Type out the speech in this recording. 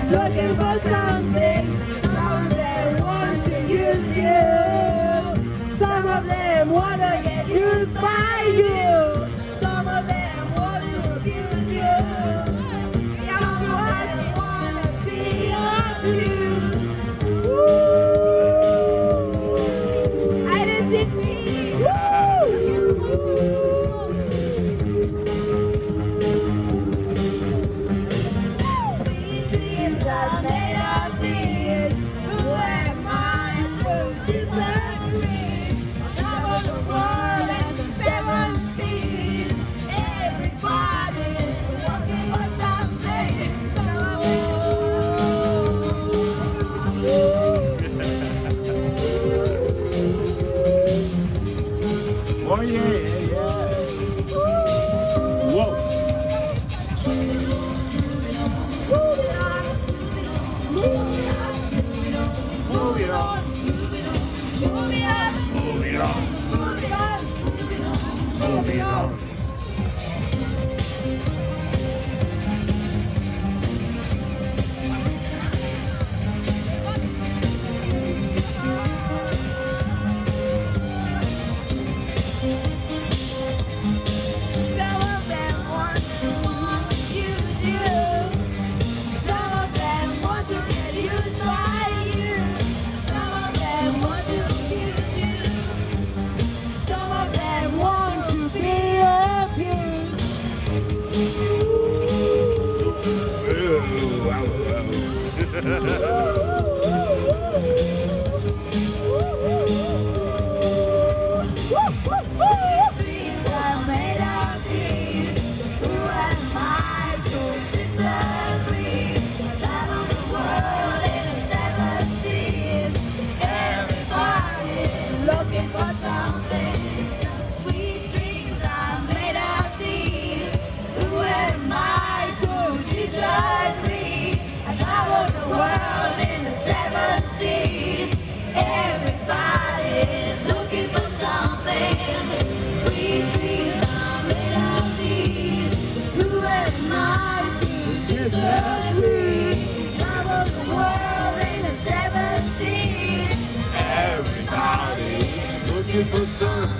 looking for something. Some of them want to use you. Some of them want to get used by you. Some of them want to abuse you. Some of them want to be abused. Woo! Identity. Woo! Dreams are made of these. Who am I to disagree? Travel the world and the seven seas. Everybody looking for something. Oh yeah, yeah. Whoa. Moving on. Moving on. Moving on. Moving on. Moving on. Moving on. Moving on. Some of them want to use you. Some of them want to get used by you. Some of them want to abuse you. Some of them want to be abused. Ooh, wow, Dreams are made of these. Who am I to disagree? Travel the world in the seven seas. Everybody looking for something. Sweet dreams are made of these. Who am I to disagree? I travel the world in the seven seas. Everybody is looking for something. Sweet dreams are made of these. Who am I to disagree? Travel the world in the seven seas. everybody's looking for something.